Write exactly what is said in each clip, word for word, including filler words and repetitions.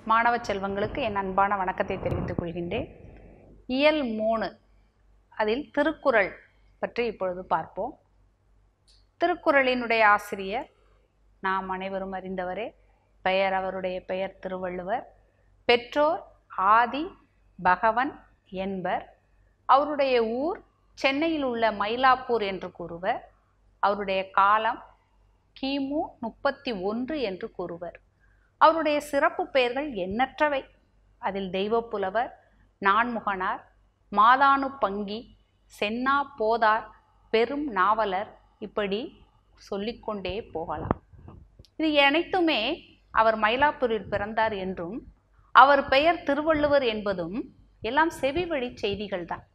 மாணவ செல்வங்களுக்கு என் அன்பான வணக்கத்தை தெரிவித்துக் கொள்கின்றேன். இயல் மூணு அதில் திருக்குறள் பற்றி இப்பொழுது பார்ப்போம். திருக்குறளினுடைய ஆசிரியர் நாம் அனைவரும் அறிந்தவரே. பெயர் அவருடைய பெயர் திருவள்ளுவர். பெற்றோர் ஆதி பகவன் என்பர். அவருடைய ஊர் சென்னையில் உள்ள மயிலாப்பூர் என்று கூறுவர். அவருடைய காலம் கிமு முப்பத்தி ஒன்று என்று கூறுவர். அவருடைய சிறப்பு பெயர்கள் எண்ணற்றவை. அதில் தெய்வப்புலவர், நான்முகனார், மாதானு பங்கி, சென்னா போதார், பெரும் நாவலர், இப்படி சொல்லிக்கொண்டே போகலாம். இது அனைத்துமே அவர் மயிலாப்பூரில் பிறந்தார் என்றும் அவர் பெயர் திருவள்ளுவர் என்பதும் எல்லாம் செவிவழி செய்திகள் தான்.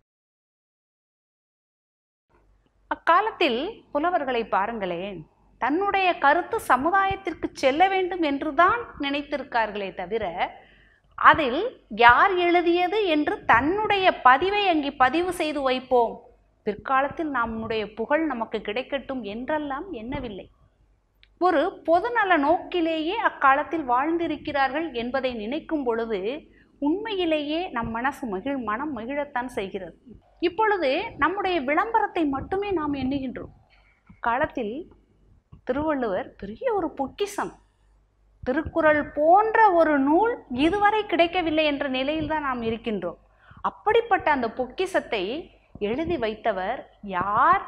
அக்காலத்தில் புலவர்களை பாருங்களேன், தன்னுடைய கருத்து சமுதாயத்திற்கு செல்ல வேண்டும் என்றுதான் நினைத்திருக்கார்களே தவிர அதில் யார் எழுதியது என்று தன்னுடைய பதிவை அங்கே பதிவு செய்து வைப்போம், பிற்காலத்தில் நம்முடைய புகழ் நமக்கு கிடைக்கட்டும் என்றெல்லாம் எண்ணவில்லை. ஒரு பொதுநல நோக்கிலேயே அக்காலத்தில் வாழ்ந்திருக்கிறார்கள் என்பதை நினைக்கும் பொழுது உண்மையிலேயே நம் மனசு மகிழ் மனம் மகிழத்தான் செய்கிறது. இப்பொழுது நம்முடைய விளம்பரத்தை மட்டுமே நாம் எண்ணுகின்றோம். அக்காலத்தில் திருவள்ளுவர் பெரிய ஒரு பொக்கிஷம். திருக்குறள் போன்ற ஒரு நூல் இதுவரை கிடைக்கவில்லை என்ற நிலையில் தான் நாம் இருக்கின்றோம். அப்படிப்பட்ட அந்த பொக்கிஷத்தை எழுதி வைத்தவர் யார்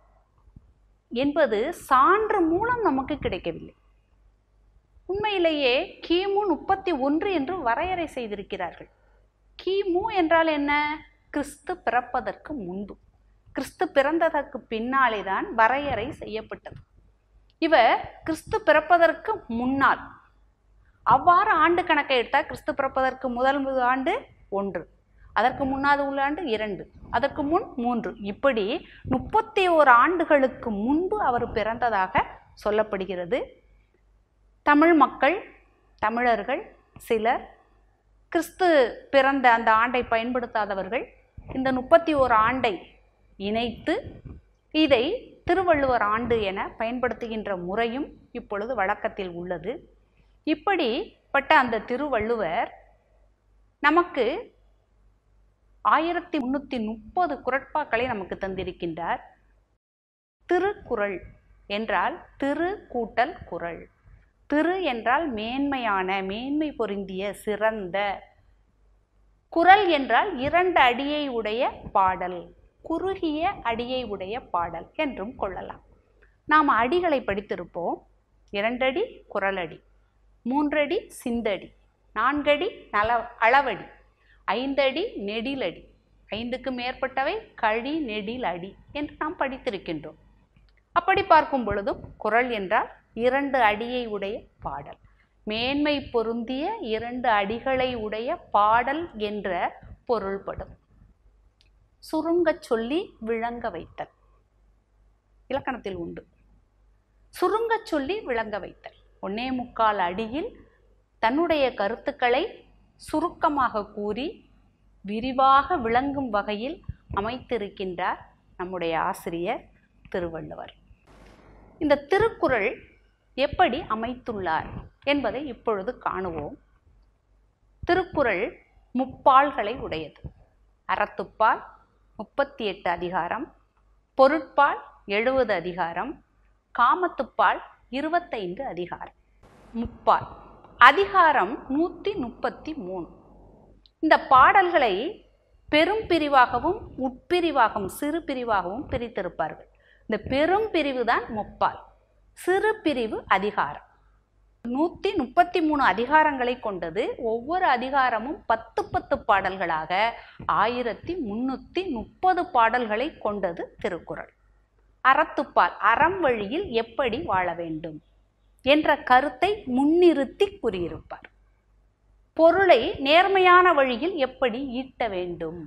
என்பது சான்று மூலம் நமக்கு கிடைக்கவில்லை. உண்மையிலேயே கிமு முப்பத்தி ஒன்று என்று வரையறை செய்திருக்கிறார்கள். கிமு என்றால் என்ன? கிறிஸ்து பிறப்பதற்கு முன்பு. கிறிஸ்து பிறந்ததற்கு பின்னாலே தான் வரையறை செய்யப்பட்டது. இவர் கிறிஸ்து பிறப்பதற்கு முன்னால், அவ்வாறு ஆண்டு கணக்கை எடுத்தால் கிறிஸ்து பிறப்பதற்கு முதல் ஆண்டு ஒன்று, அதற்கு முன்னாது உள்ள ஆண்டு இரண்டு, அதற்கு முன் மூன்று, இப்படி முப்பத்தி ஓரு ஆண்டுகளுக்கு முன்பு அவர் பிறந்ததாக சொல்லப்படுகிறது. தமிழ் மக்கள், தமிழர்கள் சிலர் கிறிஸ்து பிறந்த அந்த ஆண்டை பயன்படுத்தாதவர்கள் இந்த முப்பத்தி ஓரு ஆண்டை இணைத்து இதை திருவள்ளுவர் ஆண்டு என பயன்படுத்துகின்ற முறையும் இப்பொழுது வழக்கத்தில் உள்ளது. இப்படிப்பட்ட அந்த திருவள்ளுவர் நமக்கு ஆயிரத்தி முன்னூற்றி முப்பது குறட்பாக்களை நமக்கு தந்திருக்கின்றார். திருக்குறள் என்றால் திரு கூட்டல் குறள். திரு என்றால் மேன்மையான, மேன்மை பொருந்திய, சிறந்த. குறள் என்றால் இரண்டு அடியை உடைய பாடல், குறுகிய அடியை உடைய பாடல் என்றும் கொள்ளலாம். நாம் அடிகளை படித்திருப்போம். இரண்டடி குறளடி, மூன்றடி சிந்தடி, நான்கடி நல அளவடி, ஐந்தடி நெடிலடி, ஐந்துக்கு மேற்பட்டவை கழி நெடில் அடி என்று நாம் படித்திருக்கின்றோம். அப்படி பார்க்கும் பொழுதும் குறள் என்றால் இரண்டு அடியை உடைய பாடல், மேன்மை பொருந்திய இரண்டு அடிகளை உடைய பாடல் என்ற பொருள்படும். சுருங்க சொல்லி விளங்க வைத்தல் இலக்கணத்தில் உண்டு. சுருங்க சொல்லி விளங்க வைத்தல், ஒன்னே முக்கால் அடியில் தன்னுடைய கருத்துக்களை சுருக்கமாக கூறி விரிவாக விளங்கும் வகையில் அமைத்திருக்கின்றார் நம்முடைய ஆசிரியர் திருவள்ளுவர். இந்த திருக்குறள் எப்படி அமைத்துள்ளார் என்பதை இப்பொழுது காணுவோம். திருக்குறள் முப்பால்களை உடையது. அறத்துப்பால் முப்பத்தி எட்டு அதிகாரம், பொருட்பால் எழுபது அதிகாரம், காமத்துப்பால் இருபத்தைந்து அதிகாரம். முப்பால் அதிகாரம் நூற்றி முப்பத்தி மூணு. இந்த பாடல்களை பெரும் பிரிவாகவும் உட்பிரிவாகவும் சிறு பிரிவாகவும் பிரித்திருப்பார்கள். இந்த பெரும் பிரிவு தான் முப்பால், சிறு பிரிவு அதிகாரம். நூற்றி முப்பத்தி மூணு அதிகாரங்களை கொண்டது. ஒவ்வொரு அதிகாரமும் பத்து பத்து பாடல்களாக ஆயிரத்தி முன்னூற்றி முப்பது பாடல்களை கொண்டது திருக்குறள். அறத்துப்பால், அறம் வழியில் எப்படி வாழ வேண்டும் என்ற கருத்தை முன்னிறுத்தி கூறியிருப்பார். பொருளை நேர்மையான வழியில் எப்படி ஈட்ட வேண்டும்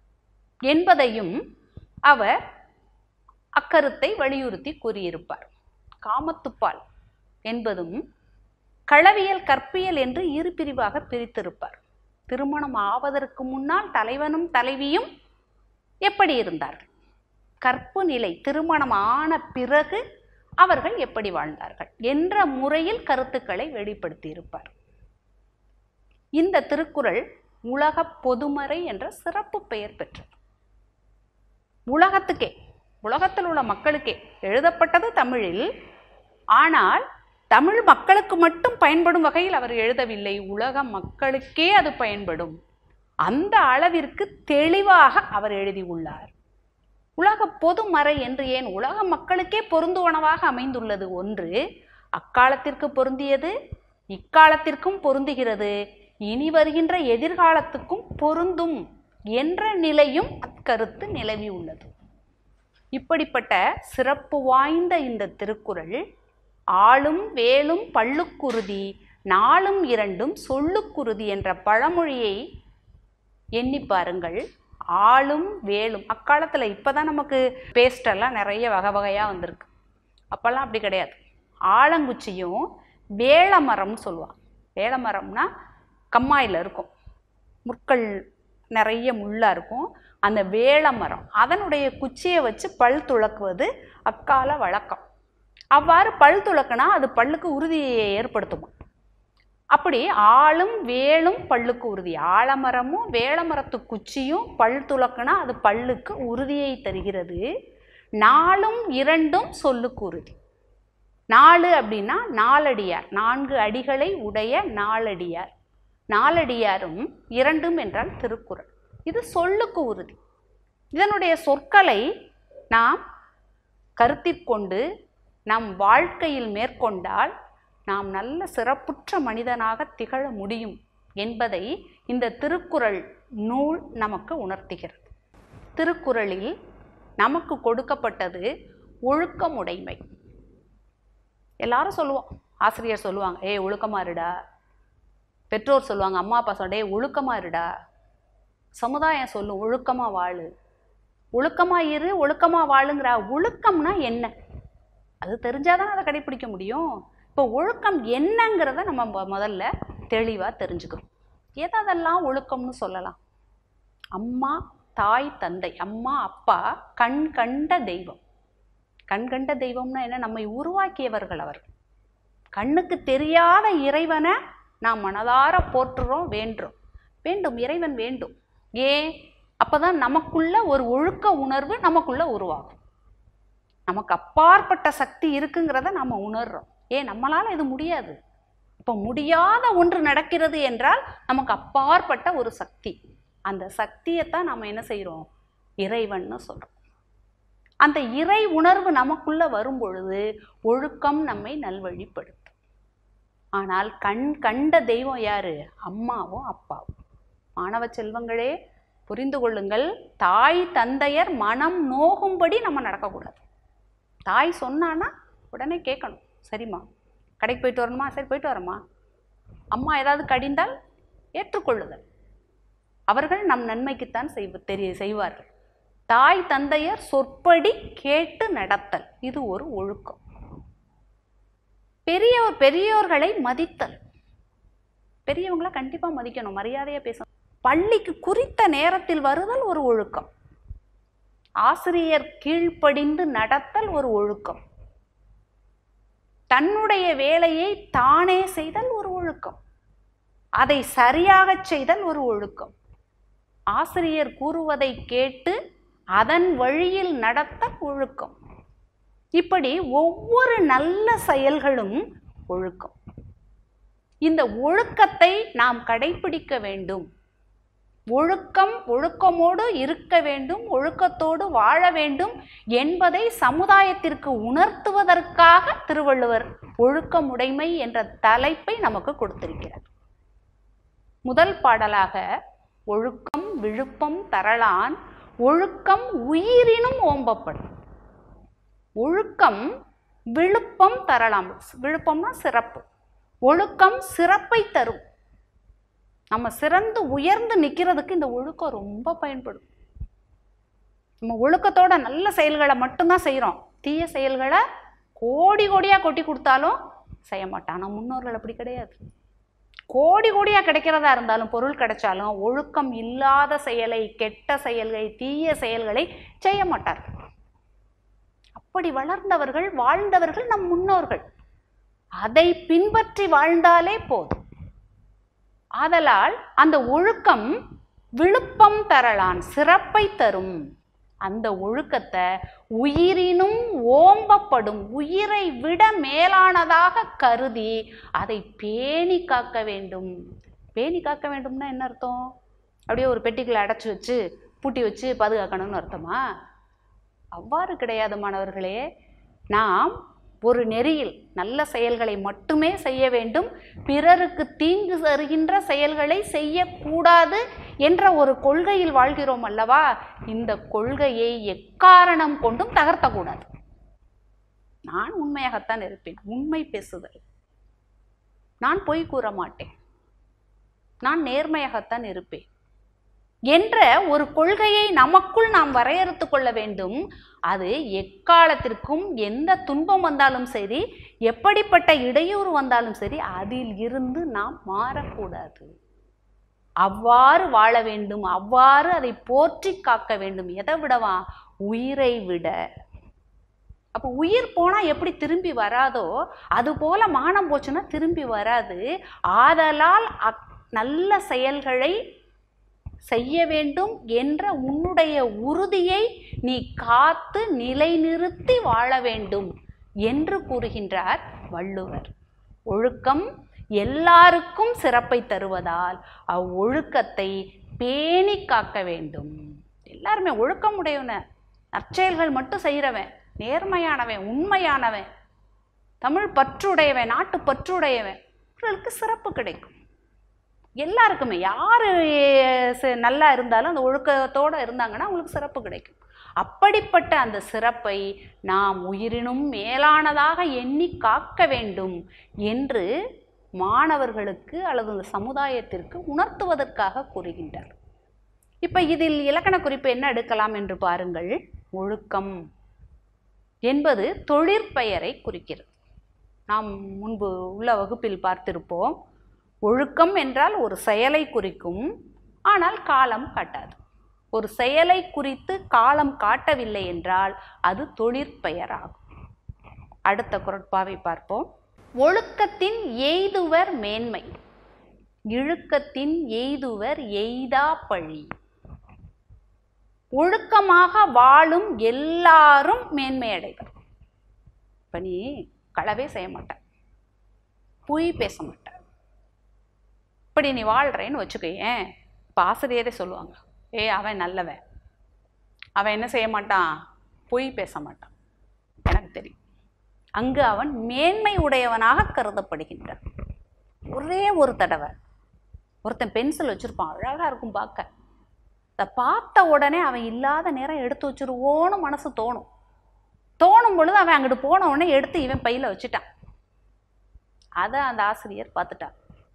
என்பதையும் அவர் அக்கருத்தை வலியுறுத்தி கூறியிருப்பார். காமத்துப்பால் என்பதும் களவியல் கற்பியல் என்று இரு பிரிவாக பிரித்திருப்பார். திருமணம் ஆவதற்கு முன்னால் தலைவனும் தலைவியும் எப்படி இருந்தார்கள், கற்பு நிலை திருமணம் ஆன பிறகு அவர்கள் எப்படி வாழ்ந்தார்கள் என்ற முறையில் கருத்துக்களை வெளிப்படுத்தி இருப்பார். இந்த திருக்குறள் உலக பொதுமறை என்ற சிறப்பு பெயர் பெற்றது. உலகத்துக்கே, உலகத்தில் உள்ள மக்களுக்கே எழுதப்பட்டது தமிழில். ஆனால் தமிழ் மக்களுக்கு மட்டும் பயன்படும் வகையில் அவர் எழுதவில்லை, உலக மக்களுக்கே அது பயன்படும். அந்த அளவிற்கு தெளிவாக அவர் எழுதியுள்ளார். உலக பொதுமறை என்று ஏன் உலக மக்களுக்கே பொருந்துவனவாக அமைந்துள்ளது. ஒன்று, அக்காலத்திற்கு பொருந்தியது, இக்காலத்திற்கும் பொருந்துகிறது, இனி வருகின்ற எதிர்காலத்துக்கும் பொருந்தும் என்ற நிலையும் அக்கருத்து நிலவி உள்ளது. இப்படிப்பட்ட சிறப்பு வாய்ந்த இந்த திருக்குறள் ஆளும் வேலும் பல்லுக்குறுதி, நாளும் இரண்டும் சொல்லுக்குறுதி என்ற பழமொழியை எண்ணி பாருங்கள். ஆளும் வேலும், அக்காலத்தில் இப்போ தான் நமக்கு பேஸ்டெல்லாம் நிறைய வகை வகையாக வந்திருக்கு. அப்போல்லாம் அப்படி கிடையாது. ஆலங்குச்சியும் வேளமரம்னு சொல்லுவாங்க. வேளமரம்னா கம்மாயில் இருக்கும், முற்கள் நிறைய முள்ளாக இருக்கும். அந்த வேளமரம் அதனுடைய குச்சியை வச்சு பல் துளக்குவது அக்கால வழக்கம். அவ்வாறு பல் துளக்குனா அது பல்லுக்கு உறுதியை ஏற்படுத்துமா. அப்படி ஆளும் வேலும் பல்லுக்கு உறுதி, ஆலமரமும் வேளமரத்து குச்சியும் பல் துளக்குனா அது பல்லுக்கு உறுதியை தருகிறது. நாலும் இரண்டும் சொல்லுக்கு உறுதி. நாலு அப்படின்னா நாலடியார், நான்கு அடிகளை உடைய நாலடியார். நாலடியாரும் இரண்டும் என்றால் திருக்குறள். இது சொல்லுக்கு உறுதி. இதனுடைய சொற்களை நாம் கருத்திற்கொண்டு நம் வாழ்க்கையில் மேற்கொண்டால் நாம் நல்ல சிறப்புற்ற மனிதனாக திகழ முடியும் என்பதை இந்த திருக்குறள் நூல் நமக்கு உணர்த்துகிறது. திருக்குறளில் நமக்கு கொடுக்கப்பட்டது ஒழுக்கமுடைமை. எல்லாரும் சொல்லுவோம், ஆசிரியர் சொல்லுவாங்க, ஏய் ஒழுக்கமா இருடா. பெற்றோர் சொல்லுவாங்க, அம்மா அப்பா சொல்ல, ஏய் ஒழுக்கமா இருடா. சமுதாயம் சொல்லும், ஒழுக்கமா வாழு, ஒழுக்கமா இரு, ஒழுக்கமா வாழுங்கிற. ஒழுக்கம்னா என்ன? அது தெரிஞ்சாதான் அதை கடைபிடிக்க முடியும். இப்போ ஒழுக்கம் என்னங்கிறத நம்ம முதல்ல தெளிவாக தெரிஞ்சுக்கணும். எதெல்லாம் ஒழுக்கம்னு சொல்லலாம்? அம்மா, தாய், தந்தை, அம்மா அப்பா கண் கண்ட தெய்வம். கண் கண்ட தெய்வம்னா என்ன? நம்மை உருவாக்கியவர்கள் அவர்கள். கண்ணுக்கு தெரியாத இறைவனை நாம் மனதார போற்றுறோம், வேண்டுறோம். வேண்டும், இறைவன் வேண்டும். ஏன்? அப்போதான் நமக்குள்ள ஒரு ஒழுக்க உணர்வு நமக்குள்ள உருவாகும். நமக்கு அப்பாற்பட்ட சக்தி இருக்குங்கிறத நம்ம உணர்றோம். ஏன்? நம்மளால் இது முடியாது. இப்போ முடியாத ஒன்று நடக்கிறது என்றால் நமக்கு அப்பாற்பட்ட ஒரு சக்தி. அந்த சக்தியைத்தான் நம்ம என்ன செய்கிறோம்? இறைவன்னு சொல்கிறோம். அந்த இறை உணர்வு நமக்குள்ள வரும் பொழுது ஒழுக்கம் நம்மை நல்வழிப்படுத்தும். ஆனால் கண் கண்ட தெய்வம் யாரு? அம்மாவும் அப்பாவும். மாணவ செல்வங்களே, புரிந்து கொள்ளுங்கள், தாய் தந்தையர் மனம் நோகும்படி நம்ம நடக்கக்கூடாது. தாய் சொன்னான்னா உடனே கேட்கணும். சரிம்மா, கடைக்கு போயிட்டு வரணுமா? சரி போயிட்டு வரமா. அம்மா ஏதாவது கடிந்தால் ஏற்றுக்கொள்ளுதல். அவர்கள் நம் நன்மைக்குத்தான் செய்வ தெரிய செய்வார்கள். தாய் தந்தையர் சொற்படி கேட்டு நடத்தல், இது ஒரு ஒழுக்கம். பெரியோர் பெரியோர்களை மதித்தல், பெரியவங்களை கண்டிப்பாக மதிக்கணும், மரியாதையாக பேசணும். பள்ளிக்கு குறித்த நேரத்தில் வருதல் ஒரு ஒழுக்கம். ஆசிரியர் கீழ்ப்படிந்து நடத்தல் ஒரு ஒழுக்கம். தன்னுடைய வேலையை தானே செய்தல் ஒரு ஒழுக்கம். அதை சரியாக செய்தல் ஒரு ஒழுக்கம். ஆசிரியர் கூறுவதை கேட்டு அதன் வழியில் நடத்தல் ஒழுக்கம். இப்படி ஒவ்வொரு நல்ல செயல்களும் ஒழுக்கம். இந்த ஒழுக்கத்தை நாம் கடைபிடிக்க வேண்டும். ஒழுக்கம் ஒழுக்கமோடு இருக்க வேண்டும், ஒழுக்கத்தோடு வாழ வேண்டும் என்பதை சமுதாயத்திற்கு உணர்த்துவதற்காக திருவள்ளுவர் ஒழுக்கமுடைமை என்ற தலைப்பை நமக்கு கொடுத்திருக்கிறார். முதல் பாடலாக ஒழுக்கம் விழுப்பம் தரலான் ஒழுக்கம் உயிரினும் ஓம்பப்படும். ஒழுக்கம் விழுப்பம் தரலாம். விழுப்பம்னா சிறப்பு. ஒழுக்கம் சிறப்பை தரும். நம்ம சிறந்து உயர்ந்து நிற்கிறதுக்கு இந்த ஒழுக்கம் ரொம்ப பயன்படும். நம்ம ஒழுக்கத்தோட நல்ல செயல்களை மட்டும்தான் செய்கிறோம். தீய செயல்களை கோடி கோடியாக கொட்டி கொடுத்தாலும் செய்ய மாட்டான். ஆனால் முன்னோர்கள் அப்படி கிடையாது. கோடி கோடியாக கிடைக்கிறதா இருந்தாலும், பொருள் கிடைச்சாலும் ஒழுக்கம் இல்லாத செயலை, கெட்ட செயல்களை, தீய செயல்களை செய்ய மாட்டார்கள். அப்படி வளர்ந்தவர்கள், வாழ்ந்தவர்கள் நம் முன்னோர்கள். அதை பின்பற்றி வாழ்ந்தாலே போதும். ஆதலால் அந்த ஒழுக்கம் விழுப்பம் தரலான், சிறப்பை தரும். அந்த ஒழுக்கத்தை உயிரினும் ஓம்பப்படும், உயிரை விட மேலானதாக கருதி அதை பேணி காக்க வேண்டும். பேணி காக்க வேண்டும்னா என்ன அர்த்தம்? அப்படியே ஒரு பெட்டிக்குள்ள அடைச்சி வச்சு பூட்டி வச்சு பாதுகாக்கணும்னு அர்த்தமா? அவ்வாறு கிடையாது மாணவர்களே. நாம் ஒரு நெறியில் நல்ல செயல்களை மட்டுமே செய்ய வேண்டும், பிறருக்கு தீங்கு தருகின்ற செயல்களை செய்யக்கூடாது என்ற ஒரு கொள்கையில் வாழ்கிறோம் அல்லவா? இந்த கொள்கையை எக்காரணம் கொண்டும் தகர்த்தக்கூடாது. நான் உண்மையாகத்தான் இருப்பேன், உண்மை பேசுதல், நான் பொய் கூற மாட்டேன், நான் நேர்மையாகத்தான் இருப்பேன் என்ற ஒரு கொள்கையை நமக்குள் நாம் வரையறுத்து கொள்ள வேண்டும். அது எக்காலத்திற்கும் எந்த துன்பம் வந்தாலும் சரி, எப்படிப்பட்ட இடையூறு வந்தாலும் சரி, அதில் இருந்து நாம் மாறக்கூடாது. அவ்வாறு வாழ வேண்டும், அவ்வாறு அதை போற்றி காக்க வேண்டும். எதை விடவா? உயிரை விட. அப்போ உயிர் போனால் எப்படி திரும்பி வராதோ அதுபோல மானம் போச்சுன்னா திரும்பி வராது. ஆதலால் அக் நல்ல செயல்களை செய்ய வேண்டும் என்ற உன்னுடைய உறுதியை நீ காத்து நிலைநிறுத்தி வாழ வேண்டும் என்று கூறுகின்றார் வள்ளுவர். ஒழுக்கம் எல்லாருக்கும் சிறப்பை தருவதால் அவ்வொழுக்கத்தை பேணி காக்க வேண்டும். எல்லாருமே ஒழுக்கம் உடையவன, நற்செயல்கள் மட்டும் செய்கிறவன், நேர்மையானவன், உண்மையானவன், தமிழ் பற்றுடையவன், நாட்டு பற்றுடையவன், இவர்களுக்கு சிறப்பு கிடைக்கும். எல்லாருக்குமே யார் நல்லா இருந்தாலும் அந்த ஒழுக்கத்தோடு இருந்தாங்கன்னா அவங்களுக்கு சிறப்பு கிடைக்கும். அப்படிப்பட்ட அந்த சிறப்பை நாம் உயிரினும் மேலானதாக எண்ணி காக்க வேண்டும் என்று மாணவர்களுக்கு அல்லது அந்த சமுதாயத்திற்கு உணர்த்துவதற்காக கூறுகின்றார். இப்போ இதில் இலக்கண குறிப்பு என்ன எடுக்கலாம் என்று பாருங்கள். ஒழுக்கம் என்பது தொழிற்பெயரை குறிக்கிறது. நாம் முன்பு உள்ள வகுப்பில் பார்த்திருப்போம். ஒழுக்கம் என்றால் ஒரு செயலை குறிக்கும், ஆனால் காலம் காட்டாது. ஒரு செயலை குறித்து காலம் காட்டவில்லை என்றால் அது தொழிற்பெயராகும். அடுத்த குறட்பாவை பார்ப்போம். ஒழுக்கத்தின் எய்துவர் மேன்மை, இழுக்கத்தின் எய்துவர் எய்தா பழி. ஒழுக்கமாக வாழும் எல்லாரும் மேன்மை அடைவர். இப்போ நீ களவே செய்ய மாட்ட, பொய் பேச மாட்ட, இப்படி நீ வாழ்கிறேன்னு வச்சுக்கேன். இப்போ ஆசிரியரே சொல்லுவாங்க, ஏ அவன் நல்லவன், அவன் என்ன செய்ய மாட்டான், பொய் பேச மாட்டான், எனக்கு தெரியும். அங்கு அவன் மேன்மை உடையவனாக கருதப்படுகின்றான். ஒரே ஒரு தடவை ஒருத்தன் பென்சில் வச்சுருப்பான், அழகாக இருக்கும் பார்க்க. அதை பார்த்த உடனே அவன் இல்லாத நேரம் எடுத்து வச்சுருவோன்னு மனசு தோணும். தோணும் பொழுது அவன் அங்கிட்டு போன உடனே எடுத்து இவன் பையில் வச்சுட்டான். அதை அந்த ஆசிரியர் பார்த்துட்டான்.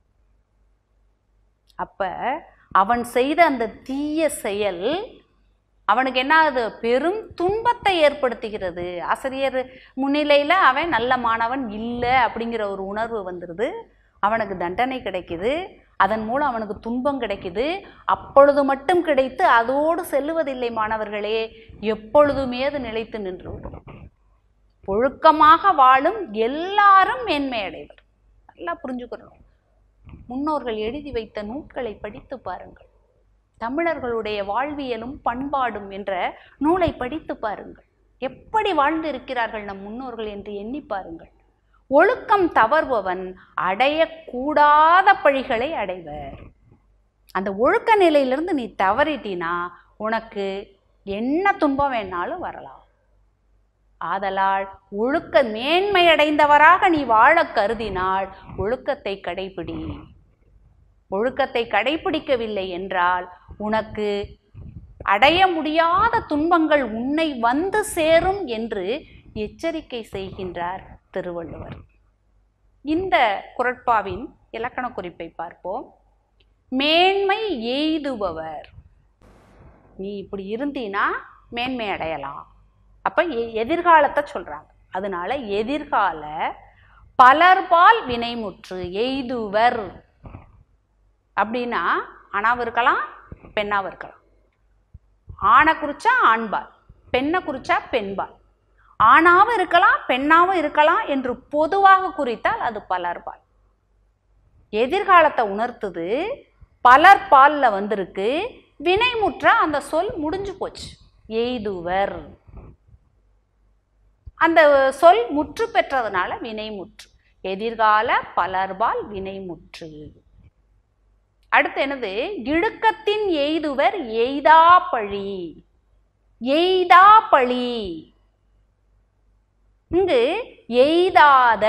அப்போ அவன் செய்த அந்த தீய செயல் அவனுக்கு என்ன ஆகுது, பெரும் துன்பத்தை ஏற்படுத்துகிறது. ஆசிரியர் முன்னிலையில் அவன் நல்ல மாணவன் இல்லை அப்படிங்கிற ஒரு உணர்வு வந்துடுது. அவனுக்கு தண்டனை கிடைக்குது, அதன் மூலம் அவனுக்கு துன்பம் கிடைக்குது. அப்பொழுது மட்டும் கிடைத்து அதோடு செல்லுவதில்லை மாணவர்களே, எப்பொழுதுமே அது நிலைத்து நின்றுவிடும். ஒழுக்கமாக வாழும் எல்லாரும் மேன்மை அடைவர். நல்லா புரிஞ்சுக்கிறோம். முன்னோர்கள் எழுதி வைத்த நூல்களை படித்து பாருங்கள். தமிழர்களுடைய வாழ்வியலும் பண்பாடும் என்ற நூலை படித்து பாருங்கள். எப்படி வாழ்ந்து இருக்கிறார்கள் நம் முன்னோர்கள் என்று எண்ணி பாருங்கள். ஒழுக்கம் தவறுபவன் அடையக்கூடாத பழிகளை அடைவர். அந்த ஒழுக்க நிலையிலிருந்து நீ தவறிட்டினா உனக்கு என்ன துன்பம் வேணாலும் வரலாம். ஆதலால் ஒழுக்க மேன்மை அடைந்தவராக நீ வாழ கருதினால் ஒழுக்கத்தை கடைபிடி. ஒழுக்கத்தை கடைபிடிக்கவில்லை என்றால் உனக்கு அடைய முடியாத துன்பங்கள் உன்னை வந்து சேரும் என்று எச்சரிக்கை செய்கின்றார் திருவள்ளுவர். இந்த குறட்பாவின் இலக்கண குறிப்பை பார்ப்போம். மேன்மை எய்துபவர். நீ இப்படி இருந்தீனா மேன்மை அடையலாம். அப்போ எதிர்காலத்தை சொல்கிறாங்க. அதனால எதிர்கால பலர்பால் வினைமுற்று எய்துவர் அப்படின்னா ஆணாவும் இருக்கலாம், பெண்ணாவும் இருக்கலாம். ஆணை குறிச்சா ஆண்பால், பெண்ணை குறிச்சா பெண்பால். ஆணாவும் இருக்கலாம், பெண்ணாவும் இருக்கலாம் என்று பொதுவாக குறித்தால் அது பலர்பால். எதிர்காலத்தை உணர்த்துது, பலர் பால்ல வந்திருக்கு, வினைமுற்ற அந்த சொல் முடிஞ்சு போச்சு. எய்துவர் அந்த சொல் முற்று பெற்றதுனால வினைமுற்று. எதிர்கால பலர்பால் வினைமுற்று. அடுத்து என்னது? இடுக்கத்தின் எய்துவர் எய்தா பழி. எய்தா பழி இங்கு எய்தாத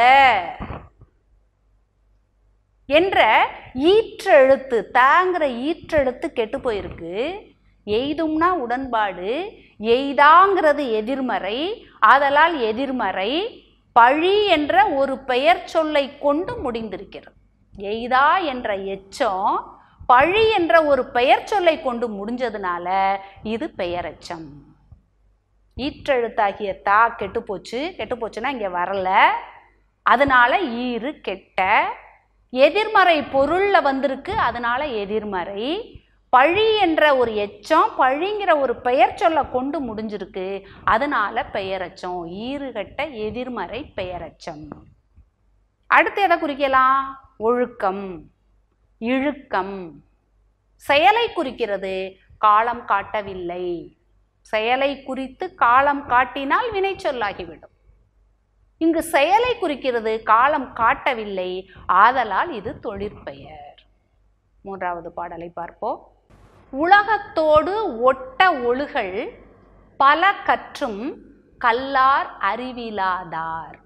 என்ற ஈற்றெழுத்து, தாங்கிற ஈற்றெழுத்து கெட்டு போயிருக்கு. எய்தும்னா உடன்பாடு, எய்தாங்கிறது எதிர்மறை, ஆதலால் எதிர்மறை. பழி என்ற ஒரு பெயர் சொல்லை கொண்டு முடிந்திருக்கிறது. எய்தா என்ற எச்சம் பழி என்ற ஒரு பெயர் சொல்லை கொண்டு முடிஞ்சதுனால இது பெயரெச்சம். ஈற்றெழுத்தாகிய தா கெட்டு போச்சு. கெட்டு போச்சுன்னா இங்கே வரல, அதனால ஈறு கெட்ட. எதிர்மறை பொருள்ல வந்திருக்கு, அதனால எதிர்மறை. பழி என்ற ஒரு எச்சம் பழிங்கிற ஒரு பெயர் சொல்ல கொண்டு முடிஞ்சிருக்கு, அதனால பெயரெச்சம். ஈறுகட்ட எதிர்மறை பெயரெச்சம். அடுத்து எதை குறிக்கலாம்? ஒழுக்கம், இழுக்கம். செயலை குறிக்கிறது, காலம் காட்டவில்லை. செயலை குறித்து காலம் காட்டினால் வினை சொல்லாகிவிடும். இங்கு செயலை குறிக்கிறது, காலம் காட்டவில்லை, ஆதலால் இது தொழிற்பெயர். மூன்றாவது பாடலை பார்ப்போம். உலகத்தோடு ஒட்ட ஒழுகல் பல கற்றும் கல்லார் அறிவிலாதார்.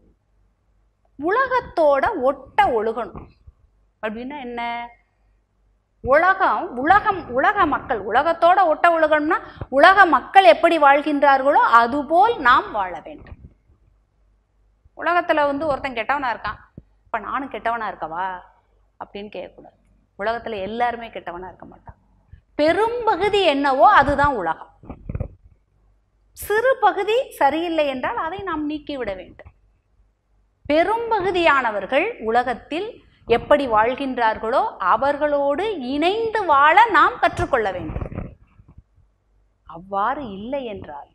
உலகத்தோட ஒட்ட ஒழுகணும் அப்படின்னா என்ன? உலகம் உலகம் உலக மக்கள் உலகத்தோட ஒட்ட ஒழுகணும்னா உலக மக்கள் எப்படி வாழ்கின்றார்களோ அதுபோல் நாம் வாழ வேண்டும். உலகத்துல வந்து ஒருத்தன் கெட்டவனா இருக்கான், இப்ப நானும் கெட்டவனா இருக்கவா அப்படின்னு கேட்கக்கூடாது. உலகத்துல எல்லாருமே கெட்டவனா இருக்க மாட்டான். பெரும்பகுதி என்னவோ அதுதான் உலகம். சிறு பகுதி சரியில்லை என்றால் அதை நாம் நீக்கிவிட வேண்டும். பெரும்பகுதியானவர்கள் உலகத்தில் எப்படி வாழ்கின்றார்களோ அவர்களோடு இணைந்து வாழ நாம் கற்றுக்கொள்ள வேண்டும். அவ்வாறு இல்லை என்றால்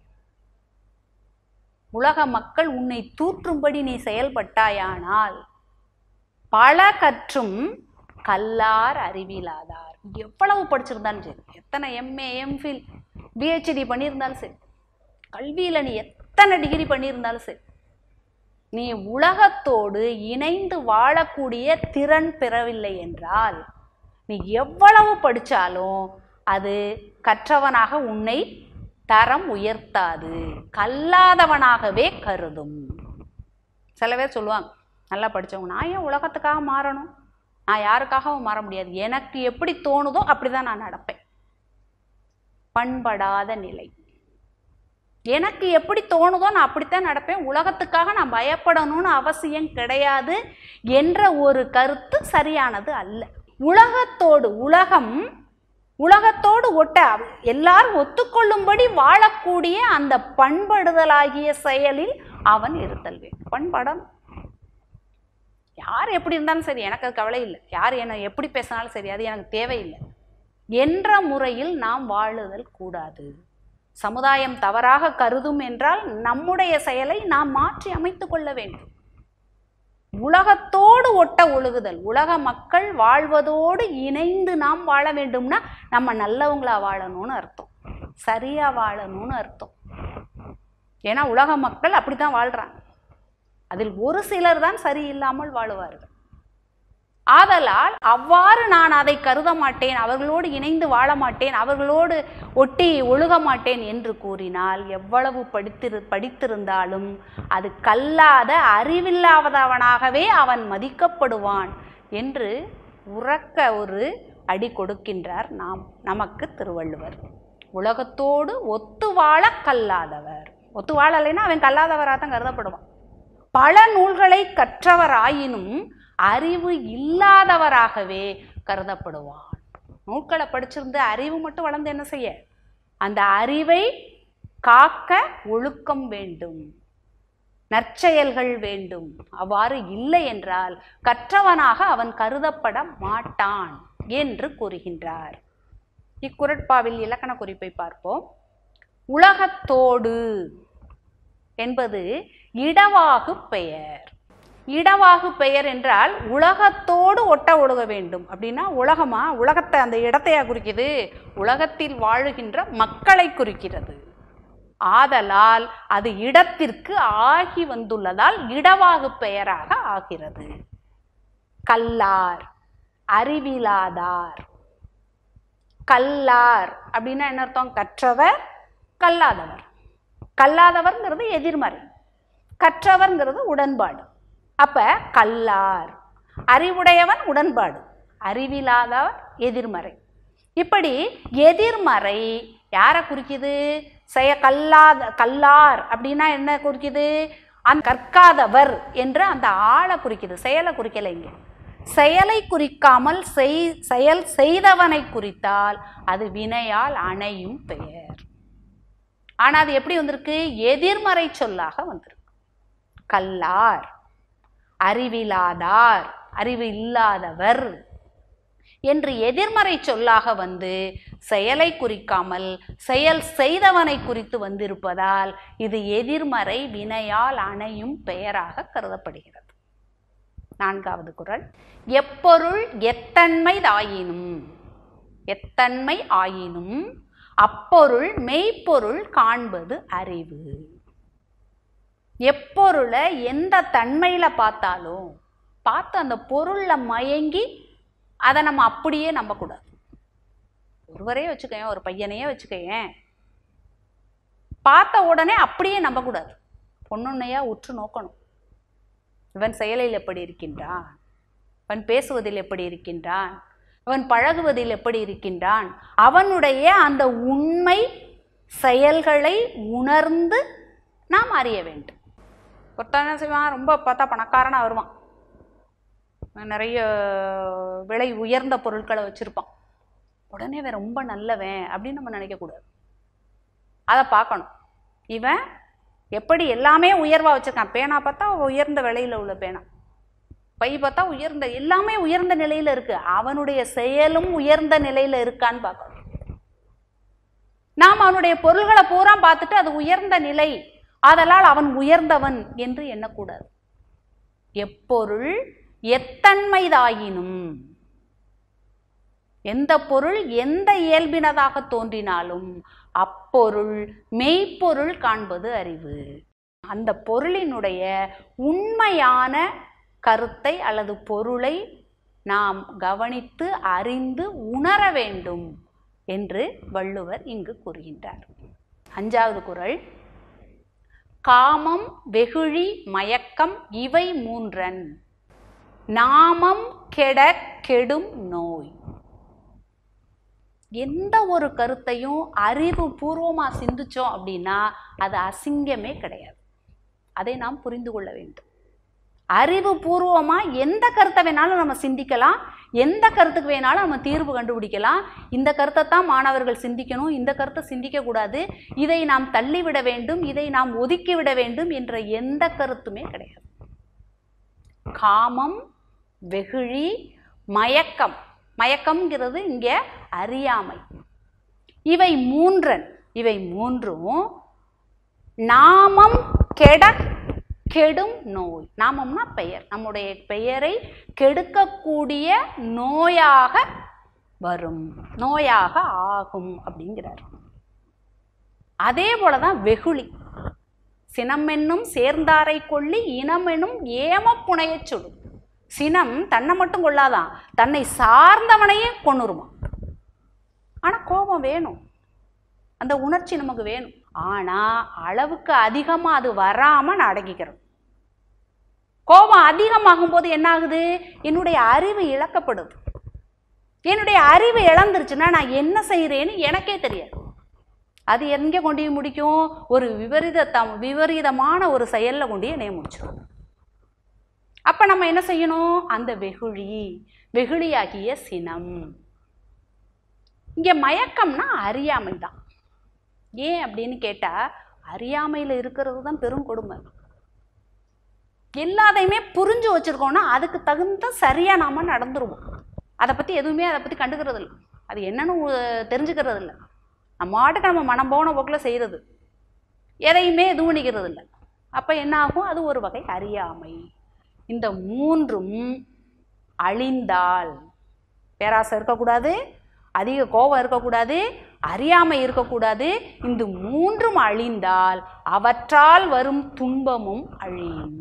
உலக மக்கள் உன்னை தூற்றும்படி நீ செயல்பட்டாயானால் பல கற்றும் கல்லார் அறிவிலாதார். எவ்வளவு படிச்சிருந்தாலும் சரி, எத்தனை எம்ஏ எம்ஃபில் பிஹெச்டி பண்ணியிருந்தாலும் சரி, கல்வியில் நீ எத்தனை டிகிரி பண்ணியிருந்தாலும் சரி, நீ உலகத்தோடு இணைந்து வாழக்கூடிய திறன் பெறவில்லை என்றால் நீ எவ்வளவு படித்தாலும் அது கற்றவனாக உன்னை தரம் உயர்த்தாது, கல்லாதவனாகவே கருதும். சில பேர் சொல்லுவாங்க, நல்லா படித்தவங்க, நான் ஏன் உலகத்துக்காக மாறணும், நான் யாருக்காகவும் மாற முடியாது, எனக்கு எப்படி தோணுதோ அப்படிதான் நான் நடப்பேன். பண்படாத நிலை. எனக்கு எப்படி தோணுதோ நான் அப்படித்தான் நடப்பேன், உலகத்துக்காக நான் பயப்படணும்னு அவசியம் கிடையாது என்ற ஒரு கருத்து சரியானது அல்ல. உலகத்தோடு உலகம் உலகத்தோடு ஒட்ட எல்லாரும் ஒத்துக்கொள்ளும்படி வாழக்கூடிய அந்த பண்படுதலாகிய செயலில் அவன் இருத்தல் வேண்டும். பண்படம் யார் எப்படி இருந்தாலும் சரி, எனக்கு அது கவலை இல்லை, யார் என்ன எப்படி பேசினாலும் சரி, அது எனக்கு தேவையில்லை என்ற முறையில் நாம் வாழுதல் கூடாது. சமுதாயம் தவறாக கருதும் என்றால் நம்முடைய செயலை நாம் மாற்றி அமைத்து கொள்ள வேண்டும். உலகத்தோடு ஒட்ட ஒழுகுதல், உலக மக்கள் வாழ்வதோடு இணைந்து நாம் வாழ வேண்டும்னா நம்ம நல்லவங்களா வாழணும்னு அர்த்தம், சரியா வாழணும்னு அர்த்தம். ஏன்னா உலக மக்கள் அப்படித்தான் வாழ்றாங்க, அதில் ஒரு சிலர் தான் சரியில்லாமல் வாழுவார்கள். ஆதலால் அவ்வாறு நான் அதை கருத மாட்டேன், அவர்களோடு இணைந்து வாழ மாட்டேன், அவர்களோடு ஒட்டி ஒழுக மாட்டேன் என்று கூறினால் எவ்வளவு படித்திரு படித்திருந்தாலும் அது கல்லாத அறிவில்லாதவனாகவே அவன் மதிக்கப்படுவான் என்று உறக்க ஒரு அடி கொடுக்கின்றார் நாம் நமக்கு திருவள்ளுவர். உலகத்தோடு ஒத்து வாழ கல்லாதவர், ஒத்து வாழலைன்னா அவன் கல்லாதவராக தான் கருதப்படுவான். பல நூல்களை கற்றவராயினும் அறிவு இல்லாதவராகவே கருதப்படுவான். நூல்களை படிச்சிருந்து அறிவு மட்டும் வளர்ந்து என்ன செய்ய? அந்த அறிவை காக்க ஒழுக்கம் வேண்டும், நற்செயல்கள் வேண்டும். அவ்வாறு இல்லை என்றால் கற்றவனாக அவன் கருதப்பட மாட்டான் என்று கூறுகின்றார். இக்குறட்பாவில் இலக்கண குறிப்பை பார்ப்போம். உலகத்தோடு என்பது இடவாகு பெயர். இடவாகு பெயர் என்றால் உலகத்தோடு ஒட்ட ஒழுக வேண்டும். அப்படின்னா உலகமா, உலகத்தை அந்த இடத்தையா குறிக்குது? உலகத்தில் வாழுகின்ற மக்களை குறிக்கிறது. ஆதலால் அது இடத்திற்கு ஆகி வந்துள்ளதால் இடவாகு பெயராக ஆகிறது. கல்லார், அறிவிலாதார். கல்லார் அப்படின்னா என்ன அர்த்தம்? கற்றவர், கல்லாதவர். கல்லாதவர்ங்கிறது எதிர்மறை, கற்றவர்ங்கிறது உடன்பாடு. அப்ப கல்லார், அறிவுடையவன் உடன்பாடு, அறிவிலாதவர் எதிர்மறை. இப்படி எதிர்மறை யாரை குறிக்குது? செய கல்லாத கல்லார் அப்படின்னா என்ன குறிக்குது? அந்த கற்காதவர் என்ற அந்த ஆளை குறிக்குது, செயலை குறிக்கலை. இங்க செயலை குறிக்காமல் செய் செயல் செய்தவனை குறித்தால் அது வினையால் அணையும் பெயர். ஆனா அது எப்படி வந்திருக்கு? எதிர்மறை சொல்லாக வந்திருக்கு. கல்லார், அறிவிலாதார், அறிவு இல்லாதவர் என்று எதிர்மறை சொல்லாக வந்து செயலை குறிக்காமல் செயல் செய்தவனை குறித்து வந்திருப்பதால் இது எதிர்மறை வினையால் அணையும் பெயராக கருதப்படுகிறது. நான்காவது குறள். எப்பொருள் எத்தன்மைதாயினும், எத்தன்மை ஆயினும் அப்பொருள் மெய்ப்பொருள் காண்பது அறிவு. எப்பொருளை எந்த தன்மையில பார்த்தாலும் பார்த்து அந்த பொருள்ல மயங்கி அதை நம்ம அப்படியே நம்பக்கூடாது. ஒருவரையே வச்சுக்கேன், ஒரு பையனையே வச்சுக்கேன், பார்த்த உடனே அப்படியே நம்பக்கூடாது. பொண்ணுன்னையா உற்று நோக்கணும். இவன் செயலில் எப்படி இருக்கின்றான், அவன் பேசுவதில் எப்படி இருக்கின்றான், அவன் பழகுவதில் எப்படி இருக்கின்றான், அவனுடைய அந்த உண்மை செயல்களை உணர்ந்து நாம் அறிய வேண்டும். ஒருத்தன் என்ன செய்வான்? ரொம்ப பார்த்தா பணக்காரனாக வருவான், நிறைய விலை உயர்ந்த பொருட்களை வச்சுருப்பான். உடனே அவன் ரொம்ப நல்லவன் அப்படின்னு நம்ம நினைக்கக்கூடாது. அதை பார்க்கணும். இவன் எப்படி எல்லாமே உயர்வாக வச்சுருக்கான். பேனா பார்த்தா உயர்ந்த விலையில் உள்ள பேனா, பை பார்த்தா உயர்ந்த, எல்லாமே உயர்ந்த நிலையில் இருக்குது. அவனுடைய செயலும் உயர்ந்த நிலையில் இருக்கான்னு பார்க்கணும். நாம் அவனுடைய பொருள்களை பூரா பார்த்துட்டு அது உயர்ந்த நிலை, அதனால் அவன் உயர்ந்தவன் என்று எண்ணக்கூடாது. எப்பொருள் எத்தன்மைதாயினும், எந்த பொருள் எந்த இயல்பினதாக தோன்றினாலும் அப்பொருள் மெய்ப்பொருள் காண்பது அறிவு. அந்த பொருளினுடைய உண்மையான கருத்தை அல்லது பொருளை நாம் கவனித்து அறிந்து உணர வேண்டும் என்று வள்ளுவர் இங்கு கூறுகின்றார். அஞ்சாவது குறள். காமம், வெகுழி, மயக்கம் இவை மூன்றன் நாமம் கெட கெடும் நோய். எந்த ஒரு கருத்தையும் அறிவு பூர்வமாக சிந்திச்சோம் அப்படின்னா அது அசிங்கமே கிடையாது. அதை நாம் புரிந்து கொள்ள வேண்டும். அறிவு பூர்வமாக எந்த கருத்தை வேணாலும் நம்ம சிந்திக்கலாம், எந்த கருத்துக்கு வேணாலும் நம்ம தீர்வு கண்டுபிடிக்கலாம். இந்த கருத்தை தான் மாணவர்கள் சிந்திக்கணும், இந்த கருத்தை சிந்திக்கக்கூடாது, இதை நாம் தள்ளிவிட வேண்டும், இதை நாம் ஒதுக்கிவிட வேண்டும் என்ற எந்த கருத்துமே கிடையாது. காமம், வெகுழி, மயக்கம், மயக்கம்ங்கிறது இங்கே அறியாமை, இவை மூன்றன், இவை மூன்றும் நாமம் கெட கெடும் நோய். நாமம்னா பெயர், நம்முடைய பெயரை கெடுக்கக்கூடிய நோயாக வரும், நோயாக ஆகும் அப்படிங்கிறார். அதே போலதான் வெகுளி. சினம் என்னும் சேர்ந்தாரை கொள்ளி இனம் என்னும் ஏம புனைய சுடும். சினம் தன்னை மட்டும் கொள்ளாதான், தன்னை சார்ந்தவனையே கொன்னுருமா. ஆனா கோபம் வேணும், அந்த உணர்ச்சி நமக்கு வேணும். ஆனா அளவுக்கு அதிகமா அது வராம நான் அடங்கிக்கிறோம். கோபம் அதிகமாகும் போது என்ன ஆகுது? என்னுடைய அறிவு இழக்கப்படுது. என்னுடைய அறிவு இழந்துருச்சுன்னா நான் என்ன செய்கிறேன்னு எனக்கே தெரியாது. அது எங்கே கொண்டு முடிக்கும்? ஒரு விபரீத விபரீதமான ஒரு செயலில் கொண்டு என்னைய முடிச்சிடும். அப்போ நம்ம என்ன செய்யணும்? அந்த வெகுழி, வெகுளியாகிய சினம். இங்கே மயக்கம்னா அறியாமை தான். ஏன் அப்படின்னு கேட்டால், அறியாமையில் இருக்கிறது தான் பெரும் கொடுமை. எல்லாத்தையுமே புரிஞ்சு வச்சுருக்கோன்னா அதுக்கு தகுந்த சரியாக நாம் நடந்துருவோம். அதை பற்றி எதுவுமே அதை பற்றி கண்டுக்கிறது இல்லை, அது என்னன்னு தெரிஞ்சுக்கிறது இல்லை. நம்ம மாட்டுக்கு நம்ம மனம் போன போக்கில் செய்கிறது, எதையுமே எதுவும் பண்ணிக்கிறது இல்லை. அப்போ என்ன ஆகும்? அது ஒரு வகை அறியாமை. இந்த மூன்றும் அழிந்தால், பேராசை இருக்கக்கூடாது, அதிக கோபம் இருக்கக்கூடாது, அறியாமை இருக்கக்கூடாது, இந்த மூன்றும் அழிந்தால் அவற்றால் வரும் துன்பமும் அழியும்.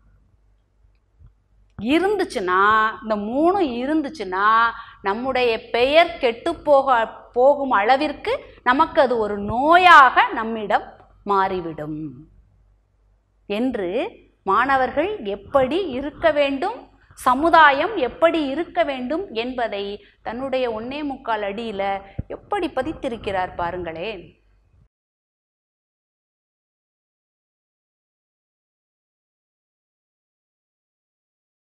இருந்துச்சுன்னா, இந்த மூணும் இருந்துச்சுன்னா நம்முடைய பெயர் கெட்டு போக போகும் அளவிற்கு நமக்கு அது ஒரு நோயாக நம்மிடம் மாறிவிடும் என்று மாணவர்கள் எப்படி இருக்க வேண்டும், சமுதாயம் எப்படி இருக்க வேண்டும் என்பதை தன்னுடைய ஒன்னே முக்கால் அடியில் எப்படி பதித்திருக்கிறார் பாருங்களேன்.